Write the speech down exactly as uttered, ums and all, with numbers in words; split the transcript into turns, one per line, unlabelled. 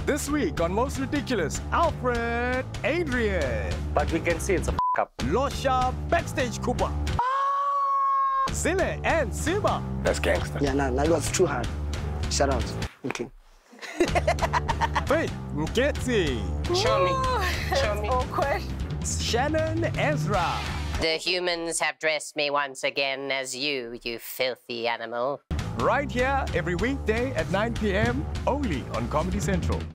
This week on Most Ridiculous, Alfred, Adrian.
But we can see it's a f*** up.
Losha, Backstage Cooper. Zille and Silva.
That's gangster.
Yeah, no, that was too hard. Shout out. Okay.
Faith Nketsi.
Show me. Show me.
Awkward.
Shannon Ezra.
The humans have dressed me once again as you, you filthy animal.
Right here every weekday at nine p m only on Comedy Central.